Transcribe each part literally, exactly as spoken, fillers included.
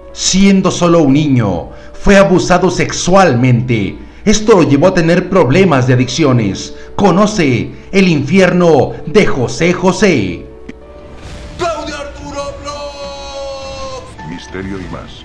Siendo solo un niño, fue abusado sexualmente. Esto lo llevó a tener problemas de adicciones. Conoce el infierno de José José. Claudio Arturo Blogs. Misterio y más.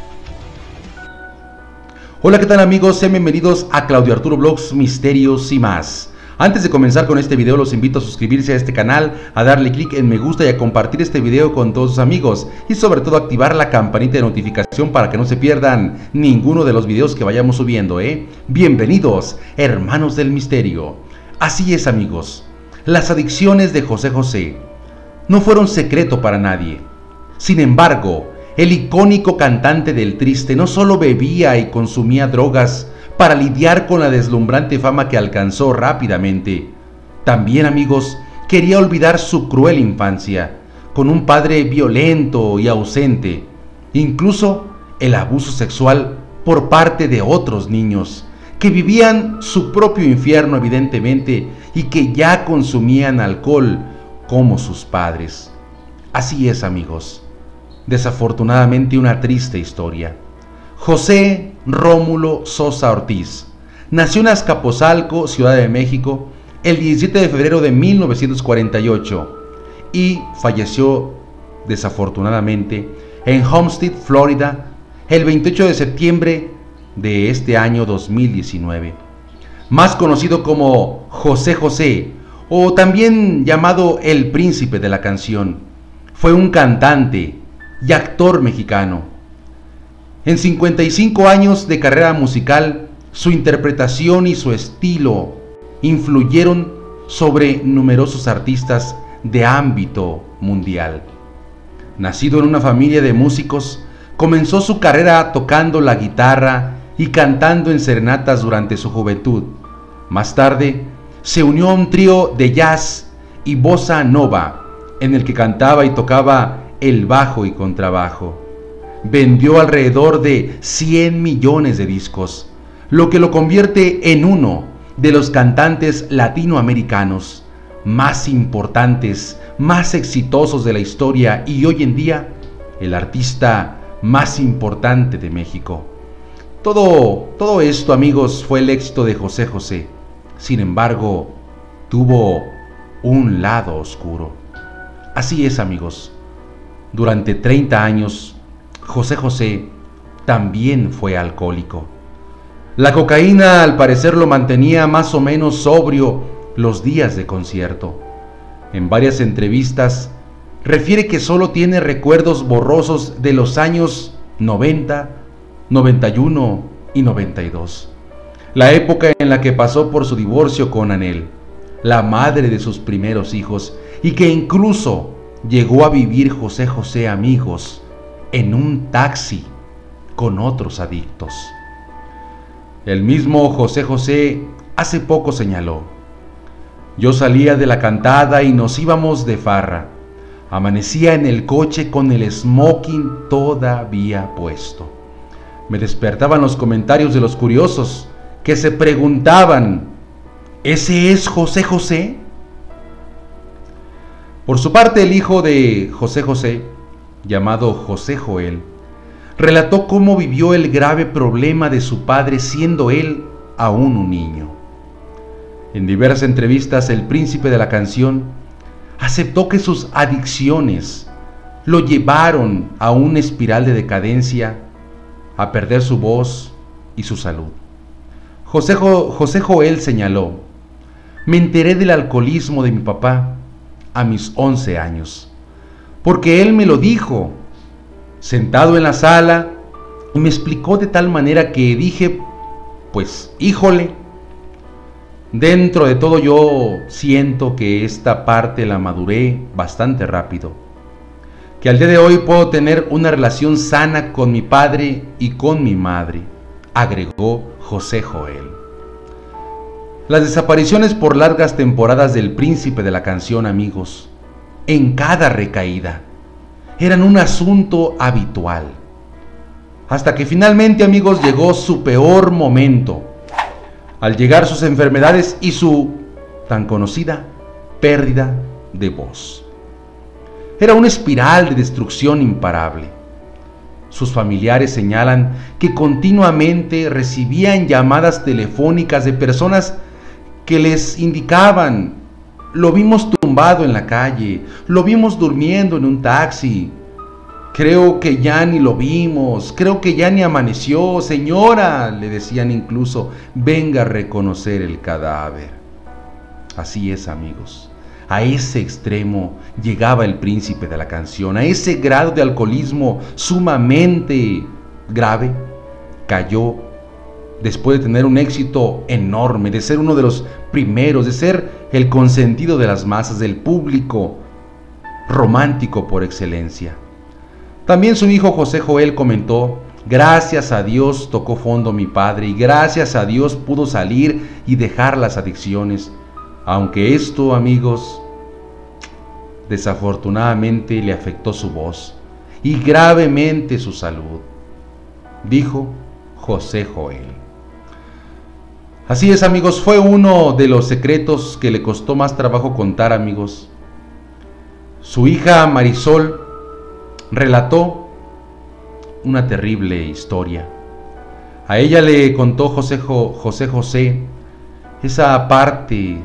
Hola, ¿qué tal amigos? Sean bienvenidos a Claudio Arturo Blogs, Misterios y más. Antes de comenzar con este video, los invito a suscribirse a este canal, a darle clic en me gusta y a compartir este video con todos sus amigos. Y sobre todo activar la campanita de notificación para que no se pierdan ninguno de los videos que vayamos subiendo, ¿eh? Bienvenidos, hermanos del misterio. Así es amigos, las adicciones de José José no fueron secreto para nadie. Sin embargo, el icónico cantante del triste no solo bebía y consumía drogas para lidiar con la deslumbrante fama que alcanzó rápidamente. También, amigos, quería olvidar su cruel infancia, con un padre violento y ausente, incluso el abuso sexual por parte de otros niños, que vivían su propio infierno evidentemente y que ya consumían alcohol como sus padres. Así es, amigos, desafortunadamente una triste historia. José Rómulo Sosa Ortiz nació en Azcapotzalco, Ciudad de México, el diecisiete de febrero de mil novecientos cuarenta y ocho y falleció desafortunadamente en Homestead, Florida, el veintiocho de septiembre de este año dos mil diecinueve. Más conocido como José José, o también llamado el príncipe de la canción, fue un cantante y actor mexicano. En cincuenta y cinco años de carrera musical, su interpretación y su estilo influyeron sobre numerosos artistas de ámbito mundial. Nacido en una familia de músicos, comenzó su carrera tocando la guitarra y cantando en serenatas durante su juventud. Más tarde, se unió a un trío de jazz y bossa nova, en el que cantaba y tocaba el bajo y contrabajo. Vendió alrededor de cien millones de discos, lo que lo convierte en uno de los cantantes latinoamericanos más importantes, más exitosos de la historia y hoy en día el artista más importante de México. Todo, todo esto, amigos, fue el éxito de José José. Sin embargo, tuvo un lado oscuro. Así es, amigos, durante treinta años José José también fue alcohólico. La cocaína al parecer lo mantenía más o menos sobrio los días de concierto. En varias entrevistas refiere que solo tiene recuerdos borrosos de los años noventa, noventa y uno y noventa y dos, la época en la que pasó por su divorcio con Anel, la madre de sus primeros hijos, y que incluso llegó a vivir José José, amigos, en un taxi con otros adictos. El mismo José José hace poco señaló: yo salía de la cantada y nos íbamos de farra. Amanecía en el coche con el smoking todavía puesto. Me despertaban los comentarios de los curiosos que se preguntaban: ¿ese es José José? Por su parte, el hijo de José José, llamado José Joel, relató cómo vivió el grave problema de su padre siendo él aún un niño. En diversas entrevistas, el príncipe de la canción aceptó que sus adicciones lo llevaron a una espiral de decadencia, a perder su voz y su salud. José, jo- José Joel señaló: me enteré del alcoholismo de mi papá a mis once años. Porque él me lo dijo, sentado en la sala, y me explicó de tal manera que dije, pues, híjole, dentro de todo yo siento que esta parte la maduré bastante rápido, que al día de hoy puedo tener una relación sana con mi padre y con mi madre, agregó José Joel. Las desapariciones por largas temporadas del príncipe de la canción, amigos, en cada recaída, eran un asunto habitual. Hasta que finalmente, amigos, llegó su peor momento, al llegar sus enfermedades y su tan conocida pérdida de voz. Era una espiral de destrucción imparable. Sus familiares señalan que continuamente recibían llamadas telefónicas de personas que les indicaban: lo vimos tumbado en la calle, lo vimos durmiendo en un taxi, creo que ya ni lo vimos, creo que ya ni amaneció, señora, le decían incluso, venga a reconocer el cadáver. Así es, amigos, a ese extremo llegaba el príncipe de la canción, a ese grado de alcoholismo sumamente grave, cayó después de tener un éxito enorme, de ser uno de los primeros, de ser el consentido de las masas, del público romántico por excelencia. También su hijo José Joel comentó: gracias a Dios tocó fondo mi padre y gracias a Dios pudo salir y dejar las adicciones, aunque esto, amigos, desafortunadamente le afectó su voz y gravemente su salud, dijo José Joel. Así es, amigos, fue uno de los secretos que le costó más trabajo contar, amigos. Su hija Marisol relató una terrible historia. A ella le contó José, jo, José José esa parte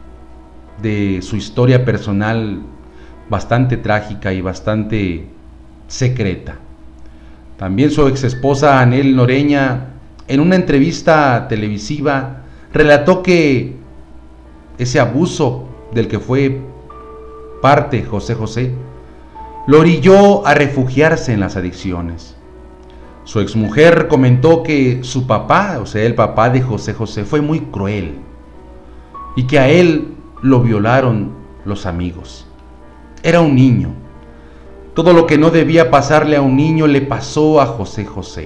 de su historia personal bastante trágica y bastante secreta. También su ex esposa Anel Noreña, en una entrevista televisiva, relató que ese abuso del que fue parte José José lo orilló a refugiarse en las adicciones. Su exmujer comentó que su papá, o sea, el papá de José José, fue muy cruel y que a él lo violaron los amigos. Era un niño. Todo lo que no debía pasarle a un niño le pasó a José José.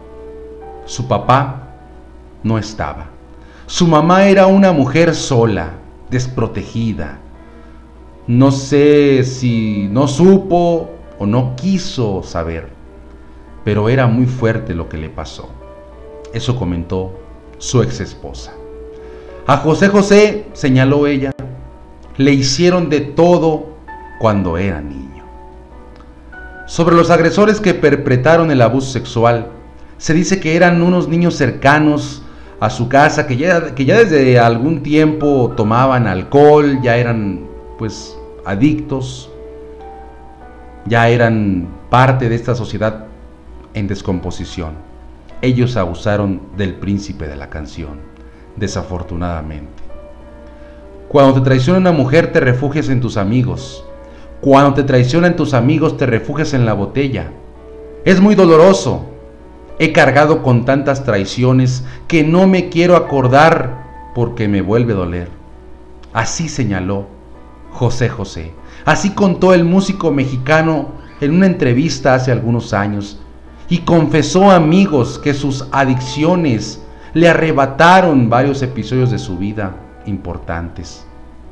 Su papá no estaba. Su mamá era una mujer sola, desprotegida. No sé si no supo o no quiso saber, pero era muy fuerte lo que le pasó. Eso comentó su ex esposa. A José José, señaló ella, le hicieron de todo cuando era niño. Sobre los agresores que perpetraron el abuso sexual, se dice que eran unos niños cercanos a su casa, que ya, que ya desde algún tiempo tomaban alcohol, ya eran pues adictos, ya eran parte de esta sociedad en descomposición. Ellos abusaron del príncipe de la canción, desafortunadamente. Cuando te traiciona una mujer, te refugias en tus amigos. Cuando te traicionan tus amigos, te refugias en la botella. Es muy doloroso. He cargado con tantas traiciones que no me quiero acordar porque me vuelve a doler. Así señaló José José. Así contó el músico mexicano en una entrevista hace algunos años, y confesó, amigos, que sus adicciones le arrebataron varios episodios de su vida importantes.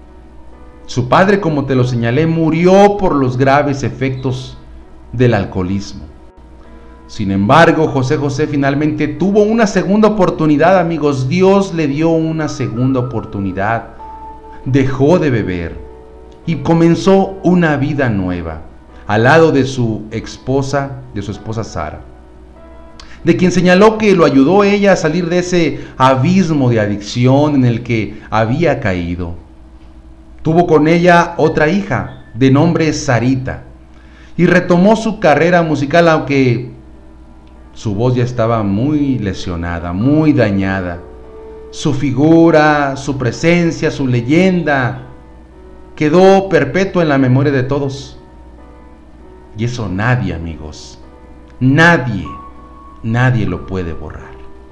Su padre, como te lo señalé, murió por los graves efectos del alcoholismo. Sin embargo, José José finalmente tuvo una segunda oportunidad, amigos. Dios le dio una segunda oportunidad. Dejó de beber y comenzó una vida nueva al lado de su esposa, de su esposa Sara, de quien señaló que lo ayudó ella a salir de ese abismo de adicción en el que había caído. Tuvo con ella otra hija de nombre Sarita y retomó su carrera musical, aunque su voz ya estaba muy lesionada, muy dañada. Su figura, su presencia, su leyenda quedó perpetua en la memoria de todos. Y eso nadie, amigos, nadie, nadie lo puede borrar.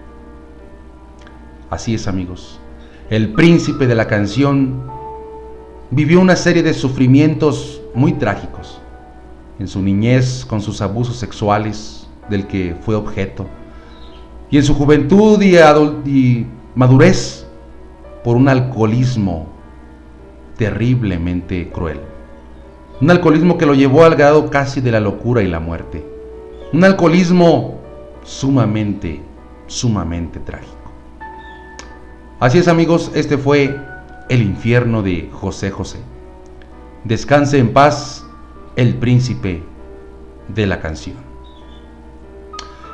Así es, amigos. El príncipe de la canción vivió una serie de sufrimientos muy trágicos en su niñez con sus abusos sexuales del que fue objeto, y en su juventud y, y madurez por un alcoholismo terriblemente cruel. Un alcoholismo que lo llevó al grado casi de la locura y la muerte. Un alcoholismo sumamente, sumamente trágico. Así es, amigos, este fue el infierno de José José. Descanse en paz el príncipe de la canción.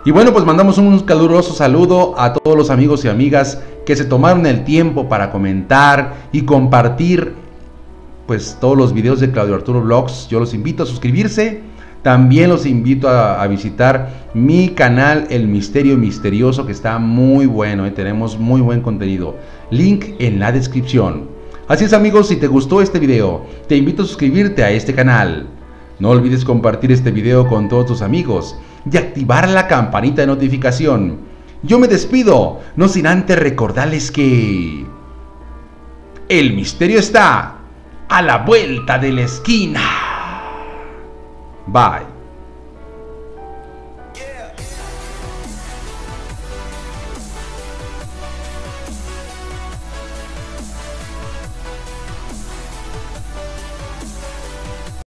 Y bueno, pues mandamos un caluroso saludo a todos los amigos y amigas que se tomaron el tiempo para comentar y compartir pues todos los videos de Claudio Arturo Vlogs. Yo los invito a suscribirse. También los invito a, a visitar mi canal El Misterio Misterioso, que está muy bueno, ¿eh? Tenemos muy buen contenido. Link en la descripción. Así es, amigos, si te gustó este video, te invito a suscribirte a este canal. No olvides compartir este video con todos tus amigos y activar la campanita de notificación. Yo me despido, no sin antes recordarles que el misterio está a la vuelta de la esquina. Bye.